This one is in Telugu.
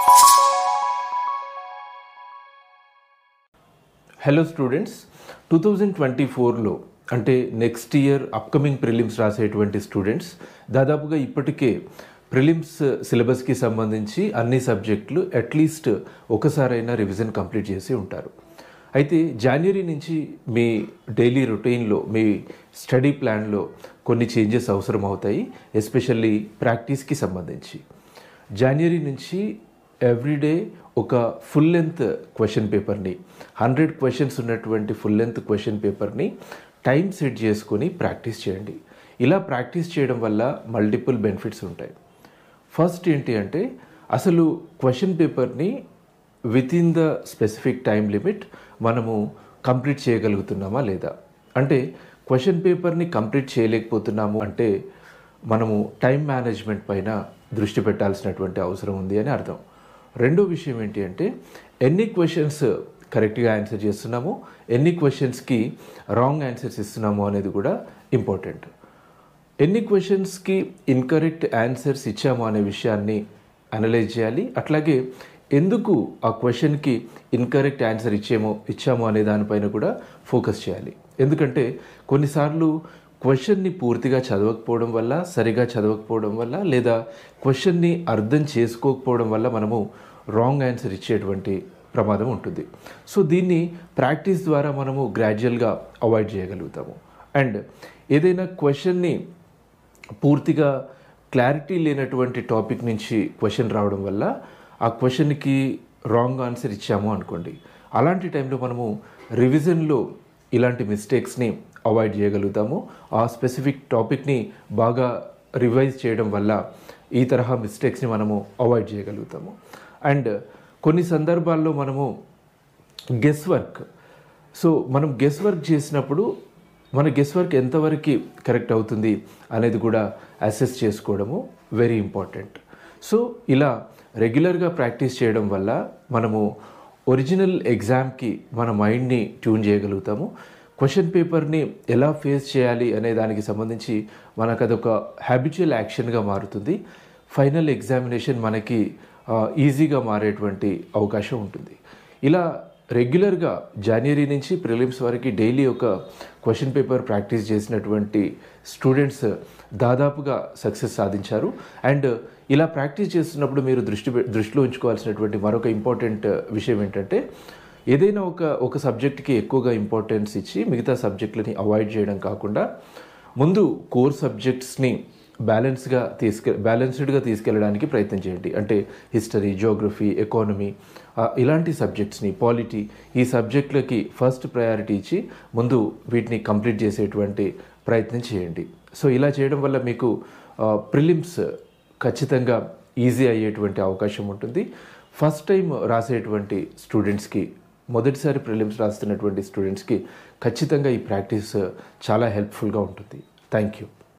హలో స్టూడెంట్స్, 2024లో అంటే నెక్స్ట్ ఇయర్ అప్కమింగ్ ప్రిలిమ్స్ రాసేటువంటి స్టూడెంట్స్ దాదాపుగా ఇప్పటికే ప్రిలిమ్స్ సిలబస్కి సంబంధించి అన్ని సబ్జెక్టులు అట్లీస్ట్ ఒకసారైనా రివిజన్ కంప్లీట్ చేసి ఉంటారు. అయితే జనవరి నుంచి మీ డైలీ రొటీన్లో మీ స్టడీ ప్లాన్లో కొన్ని చేంజెస్ అవసరం అవుతాయి, ఎస్పెషల్లీ ప్రాక్టీస్కి సంబంధించి. జనవరి నుంచి ఎవ్రీడే ఒక ఫుల్ లెంత్ క్వశ్చన్ పేపర్ని 100 క్వశ్చన్స్ ఉన్నటువంటి ఫుల్ లెంత్ క్వశ్చన్ పేపర్ని టైం సెట్ చేసుకొని ప్రాక్టీస్ చేయండి. ఇలా ప్రాక్టీస్ చేయడం వల్ల మల్టిపుల్ బెనిఫిట్స్ ఉంటాయి. ఫస్ట్ ఏంటి అంటే అసలు క్వశ్చన్ పేపర్ని within the specific time limit మనము కంప్లీట్ చేయగలుగుతున్నామా లేదా. అంటే క్వశ్చన్ పేపర్ని కంప్లీట్ చేయలేకపోతున్నాము అంటే మనము టైం మేనేజ్మెంట్ పైన దృష్టి పెట్టాల్సినటువంటి అవసరం ఉంది అని అర్థం. రెండో విషయం ఏంటి అంటే ఎన్ని క్వశ్చన్స్ కరెక్ట్గా ఆన్సర్ చేస్తున్నాము, ఎన్ని క్వశ్చన్స్కి రాంగ్ ఆన్సర్స్ ఇస్తున్నాము అనేది కూడా ఇంపార్టెంట్. ఎన్ని క్వశ్చన్స్కి ఇన్కరెక్ట్ ఆన్సర్స్ ఇచ్చాము అనే విషయాన్ని అనలైజ్ చేయాలి. అట్లాగే ఎందుకు ఆ క్వశ్చన్కి ఇన్కరెక్ట్ ఆన్సర్ ఇచ్చాము అనే దానిపైన కూడా ఫోకస్ చేయాలి. ఎందుకంటే కొన్నిసార్లు క్వశ్చన్ని పూర్తిగా చదవకపోవడం వల్ల, సరిగా చదవకపోవడం వల్ల, లేదా క్వశ్చన్ని అర్థం చేసుకోకపోవడం వల్ల మనము రాంగ్ ఆన్సర్ ఇచ్చేటువంటి ప్రమాదం ఉంటుంది. సో దీన్ని ప్రాక్టీస్ ద్వారా మనము గ్రాడ్యువల్గా అవాయిడ్ చేయగలుగుతాము. అండ్ ఏదైనా క్వశ్చన్ని పూర్తిగా క్లారిటీ లేనటువంటి టాపిక్ నుంచి క్వశ్చన్ రావడం వల్ల ఆ క్వశ్చన్కి రాంగ్ ఆన్సర్ ఇచ్చాము అనుకోండి, అలాంటి టైంలో మనము రివిజన్లో ఇలాంటి మిస్టేక్స్ని అవాయిడ్ చేయగలుగుతాము. ఆ స్పెసిఫిక్ టాపిక్ని బాగా రివైజ్ చేయడం వల్ల ఈ తరహా మిస్టేక్స్ని మనము అవాయిడ్ చేయగలుగుతాము. అండ్ కొన్ని సందర్భాల్లో మనము గెస్ వర్క్ మనం గెస్ వర్క్ చేసినప్పుడు మన గెస్ వర్క్ ఎంతవరకు కరెక్ట్ అవుతుంది అనేది కూడా అసెస్ చేసుకోవడము వెరీ ఇంపార్టెంట్. సో ఇలా రెగ్యులర్గా ప్రాక్టీస్ చేయడం వల్ల మనము ఒరిజినల్ ఎగ్జామ్కి మన మైండ్ని ట్యూన్ చేయగలుగుతాము. క్వశ్చన్ పేపర్ని ఎలా ఫేస్ చేయాలి అనే దానికి సంబంధించి మనకు అదొక హ్యాబిచువల్ యాక్షన్గా మారుతుంది. ఫైనల్ ఎగ్జామినేషన్ మనకి ఈజీగా మారేటువంటి అవకాశం ఉంటుంది. ఇలా రెగ్యులర్గా జనవరి నుంచి ప్రిలిమ్స్ వరకు డైలీ ఒక క్వశ్చన్ పేపర్ ప్రాక్టీస్ చేసినటువంటి స్టూడెంట్స్ దాదాపుగా సక్సెస్ సాధించారు. అండ్ ఇలా ప్రాక్టీస్ చేస్తున్నప్పుడు మీరు దృష్టిలో ఉంచుకోవాల్సినటువంటి మరొక ఇంపార్టెంట్ విషయం ఏంటంటే ఏదైనా ఒక సబ్జెక్ట్కి ఎక్కువగా ఇంపార్టెన్స్ ఇచ్చి మిగతా సబ్జెక్టులని అవాయిడ్ చేయడం కాకుండా ముందు కోర్ సబ్జెక్ట్స్ని బ్యాలెన్స్డ్గా తీసుకెళ్ళడానికి ప్రయత్నం చేయండి. అంటే హిస్టరీ, జియోగ్రఫీ, ఎకానమీ ఇలాంటి సబ్జెక్ట్స్ని, పాలిటీ, ఈ సబ్జెక్టులకి ఫస్ట్ ప్రయారిటీ ఇచ్చి ముందు వీటిని కంప్లీట్ చేసేటువంటి ప్రయత్నం చేయండి. సో ఇలా చేయడం వల్ల మీకు ప్రిలిమ్స్ ఖచ్చితంగా ఈజీ అయ్యేటువంటి అవకాశం ఉంటుంది. ఫస్ట్ టైం రాసేటువంటి స్టూడెంట్స్కి, మొదటిసారి ప్రిలిమ్స్ రాస్తున్నటువంటి స్టూడెంట్స్కి ఖచ్చితంగా ఈ ప్రాక్టీస్ చాలా హెల్ప్ఫుల్గా ఉంటుంది. Thank you.